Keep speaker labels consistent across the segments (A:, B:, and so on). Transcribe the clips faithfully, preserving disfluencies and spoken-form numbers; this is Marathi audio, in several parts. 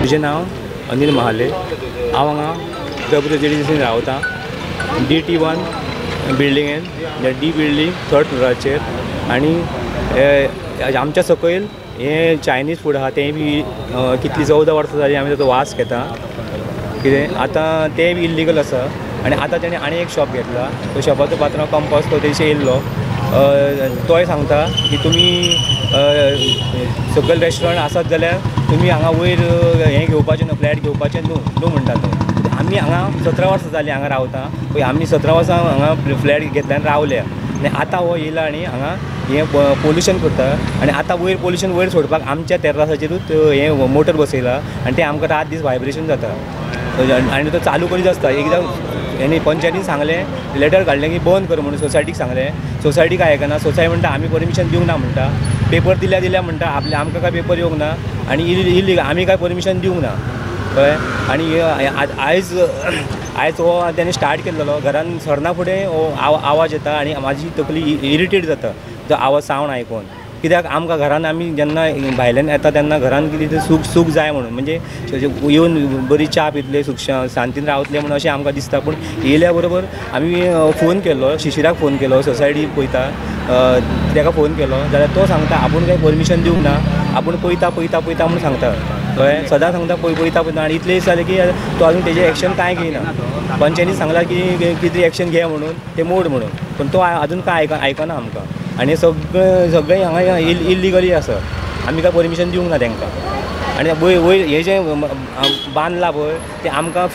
A: म्हजें नांव अनिल महाले। हांव हांगा डब्ल्यू रेजिडेन्सीन रावतां डी टी वन बिल्डिंगेन डी बिल्डिंग थर्ड फ्लोराचेर। आनी आमच्या सकयल हे चायनीज फूड आहा तें बी कितली चवदा वर्सां जालीं आमी ताचो वास घेता कितें आतां तें बी इल्लीगल आसा। आनी आतां तेणें आनी एक शॉप घेतला, तो शॉपाचो पात्रांव कंपास तो तेचेर येयल्लो, तोय सांगता की तुमी सकयल रेस्टॉरंट आसात जाल्यार तुमी हांगा वयर हें घेवपाचें न्हू, फ्लॅट घेवपाचें न्हू न्हू म्हणटा तो। आमी हांगा सतरा वर्सां जालीं हांगा रावता पळय, आमी सतरा वर्सां हांगा फ्लॅट घेतल्या आनी रावल्या। आनी आतां हो येयला आनी हांगा हें पोल्युशन करता आनी आतां वयर पोल्युशन वयर सोडपाक आमच्या तेर्रासाचेरूच हें मोटर बसयला आनी तें आमकां रात दीस वायब्रेशन जाता आनी तो चालू करीत आसता। एकदां हेणी पंचायतीन सांगलें, लेटर काडलें की बंद कर म्हणून, सोसायटीक सांगलें, सोसायटी काय आयकना। सोसायटी म्हणटा आमी परमिशन दिवंक ना म्हणटा, पेपर दिल्या दिल्या म्हणटा आपल्या आमकां काय पेपर येवंक ना आनी इल्लीगल आमी काय परमिशन दिवंक ना कळ्ळें। आनी आयज आयज हो तेणें स्टार्ट केल्लो, घरान सरना फुडें हो आवाज येता आनी म्हाजी तकली इरिटेट जाता तो आवाज सावंड आयकून। कित्याक आमकां घरान आमी जेन्ना भायल्यान येता तेन्ना घरान कितें सूख सूख जाय म्हणून, म्हणजे येवन बरी च्या पितले सूख शांतीन रावतले म्हणून अशें आमकां दिसता। पूण येयल्या बरोबर आमी फोन केलो, शिशिराक फोन केलो, सोसायटी पळयता ताका फोन केलो जाल्यार तो सांगता आपूण काय परमिशन दिवंक ना, आपूण पळयता पळयता पळयता म्हणून सांगता कळ्ळें। सदां सांगता पळय पळयता पळयता आनी इतले दीस जाले की तो आजून तेजें एक्शन कांय घेयना। पंचायतीन सांगला की कितें एक्शन घे म्हणून, तें मोड म्हणून, पूण तो आजून कांय आयक आयकना आमकां। आनी सगळें सगळें हांगा इल्लीगली आसा, आमी काय परमिशन दिवंक ना तांकां। आनी वयर वयर हें जें बांदलां पळय तें आमकां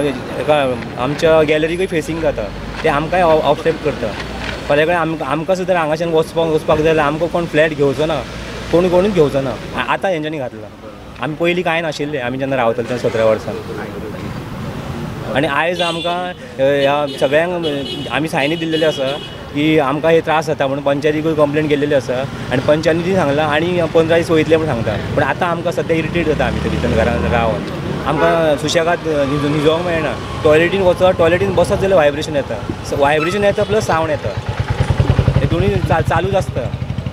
A: आमच्या गॅलरीकूय फेसींग जाता, तें आमकांय ऑफसेट करता। फाल्यां कडेन आमकां आमकां सुद्दां हांगाच्यान वचपाक वचपाक जाय जाल्यार आमकां कोण फ्लॅट घेवचो ना, कोण कोणूच घेवचो ना। आतां हेंच्यांनी घातला, आमी पयलीं कांय नाशिल्लें आमी जेन्ना रावताले तेन्ना सतरा वर्सां। आनी आयज आमकां ह्या सगळ्यांक आमी सायनी दिल्लेली आसा की आमकां हे त्रास जाता म्हणून पंचायतीकूय कंप्लेन केल्लेली आसा आनी पंचायतीन सांगलां आनी पंदरा दीस वयतले म्हूण सांगता। पूण आतां आमकां सद्या इरिटेट जाता आमी थंय घरान रावन, आमकां सुशेगाद न्हिदोंक मेळना। टॉयलेटीन वचत, टॉयलेटीन बसत जाल्यार वायब्रेशन येता, वायब्रेशन येता प्लस सावंड येता, हे दोनी चालूच आसता।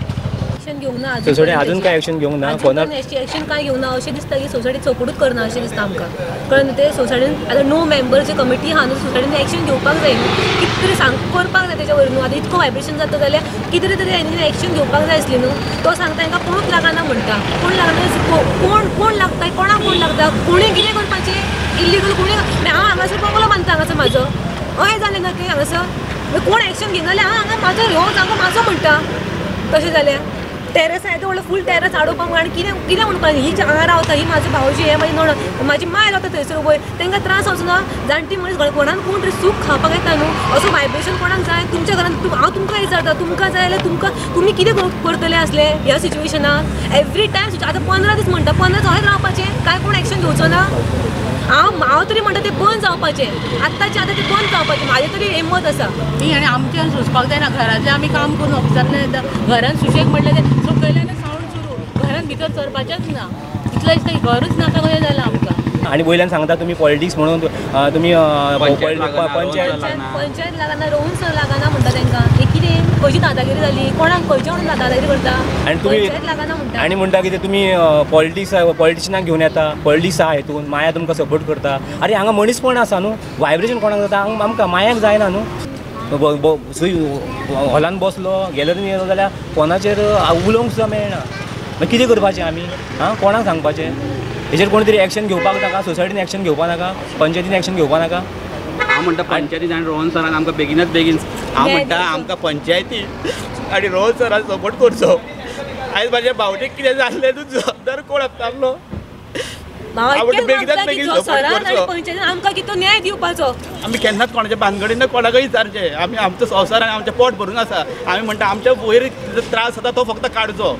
A: सोसायटी अजून काय एक्शन घेवंक ना, फोनार
B: एक्शन काय घेवंक ना अशें दिसता की सोसायटी चोपडूच करना अशें दिसता आमकां। कळ्ळें ते सोसायटीन आतां नो मेंबर जी कमिटी आहा न्हू सोसायटीन एक्शन घेवपाक जाय, कितें तरी सांग करपाक जाय तेच्या वयर न्हू। आतां इतको वायब्रेशन जाता जाल्यार कितें तरी हेंनी एक्शन घेवपाक जाय आसली न्हू। तो सांगता तांकां कोणूच लागना म्हणटा, कोण लागना कोण कोण लागता, कोणाक कोण लागता, कोणी कितें करपाचें इल्लीगल कोणी। हांव हांगासर बंगलो बांदता हांगासर म्हाजो, हय जालें ना की हांगासर कोण एक्शन घेना जाल्यार हांव हांगा म्हाजो ह्यो जागो म्हाजो म्हणटा। तशें जाल्यार टेरस आहे तो व्हडलो फूल टेरस हाडोवपाक आनी कितें कितें म्हणपाक ही हांगा रावता, ही म्हाजो भावजी, हे म्हाजी नणद, म्हाजी माय रावता थंयसर वयर, तांकां त्रास वचना। जाणटी मनीस कोणान कोण तरी सूख खावपाक येता न्हू, असो वायब्रेशन कोणाक जाय तुमच्या घरान। हांव तुमकां विचारता, तुमकां जाय जाल्यार तुमकां तुमी कितें करतले आसले ह्या सिच्युएशनाक? एवरी टायम आतां पंदरा दीस म्हणटा, पंदरा दीस हय रावपाचें काय कोण एक्शन घेवचो ना? हांव हांव तरी म्हणटा तें बंद जावपाचें, आत्ताचें आतां तें बंद जावपाचें, म्हाजें तरी हेमत आसा। न्ही आनी आमच्यान सोंसपाक जायना, घरांतलें आमी काम करून ऑफिसांतल्यान येता, घरान सुशेग म्हणलें तें सकयल्यान सावंड सुरू, घरान भितर सरपाचेंच ना, इतलें दिसता घरूच नाका कशें जालां आमकां। आनी
A: वयल्यान सांगता तुमी पॉलिटिक्स म्हणून तुमी पंचायत
B: पंचायत लागना, रोहन लागना म्हणटा तांकां। हे कितें खंयची दादागिरी जाली, कोणाक खंयच्या म्हणून दादागिरी करता
A: आनी तुमी
B: लागना म्हणटा।
A: आनी म्हणटा कितें तुमी पॉलिटिक्स पॉलिटिशियनाक घेवन येता, पॉलिटिक्स आहा हितून, माया तुमकां सपोर्ट करता। अरे हांगा मनीसपण आसा न्हू, वायब्रेशन कोणाक जाता, आमकां मायाक जायना न्हू। हॉलान बसलो गॅलरीन येयलो जाल्यार फोनाचेर उलोवंक सुद्दां मेळना, मागीर कितें करपाचें आमी? हां कोणाक सांगपाचें? हेजेर कोणी तरी एक्शन घेवपाक नाका, सोसायटीन एक्शन घेवपाक नाका, पंचायतीन एक्शन घेवपाक नाका।
C: हांव म्हणटा पंचायतीन आनी रोहन सरान आमकां बेगीनाच बेगीन, हांव म्हणटा आमकां पंचायतीन आनी रोहन सरान सपोर्ट करचो। आयज म्हाज्या भावजेक कितें जाल्लें तूं जबाबदार कोण आसतालो?
B: आमकां कितें न्याय दिवपाचो,
C: आमी केन्नाच कोणाच्या भानगडीन कोणाकय विचारचें, आमी आमचो संवसार आनी आमचें पोट भरून आसा। आमी म्हणटा आमच्या वयर त्रास जाता तो फक्त काडचो।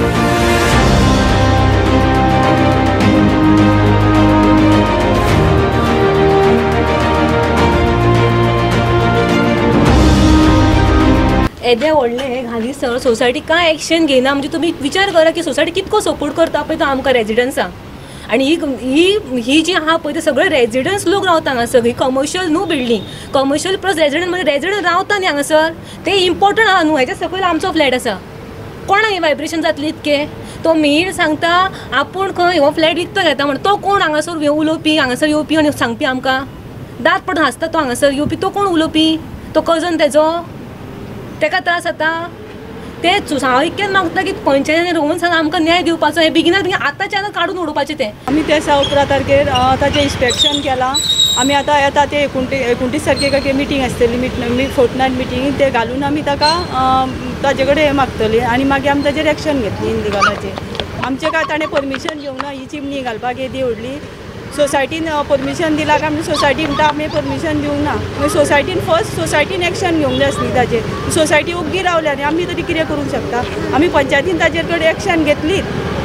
B: येदे व्हडले हालीं सर सोसायटी कांय एक्शन घेयना, म्हणजे तुमी विचार करा की सोसायटी कितको सपोर्ट करता पळय तो आमकां रेजिडंट्सांक। आनी ही ही ही जी आहा पळय ते सगळे रेजिडंट्स लोक रावता हांगा, सगळी कमर्शियल न्हू बिल्डींग, कमर्शियल प्लस रेजिडंट म्हणजे रेजिडंट रावता न्ही हांगासर, ते इम्पॉर्टंट आहा न्हू। हेच्या सकयल आमचो फ्लॅट आसा, कोणाक हें वायब्रेशन जातलें इतकें? तो मेन सांगता आपूण खंय हो फ्लॅट विकतो घेता म्हण तो कोण हांगासर उलोवपी हांगासर येवपी आनी सांगपी आमकां दात पडून हांसता तो हांगासर येवपी तो कोण उलोवपी तो कजन तेजो तेका त्रास जाता तेच हांव इतकेंच मागता की पंचायतीन रोवन सांग आमकां न्याय दिवपाचो हें बेगिनात बेगीन आतांच्यान काडून उडोवपाचें तें
D: आम्ही त्या अकरा तारखेर ताचें इन्स्पेक्शन केलां आमी आतां येता ते एकुणतीस एकुणतीस तारखेक मिटींग आसतली मी फोर्टनायट मिटींग ते घालून आमी ताका ताजे कडेन हें मागतली आनी मागीर आमी ताजेर एक्शन घेतली इनलिगलाचेर आमचें काय ताणें परमिशन घेवंक ना ही चिमणी घालपाक येदी व्हडली सोसायटीन परमिशन दिला काय आमी सोसायटी म्हणटा आमी परमिशन दिवंक ना मागीर सोसायटीन फर्स्ट सोसायटीन एक्शन घेवंक जाय आसली ताजेर सोसायटी ओग्गी रावल्या आनी आमी तरी कितें करूंक शकता आमी पंचायतीन ताजेर कडेन एक्शन घेतलीच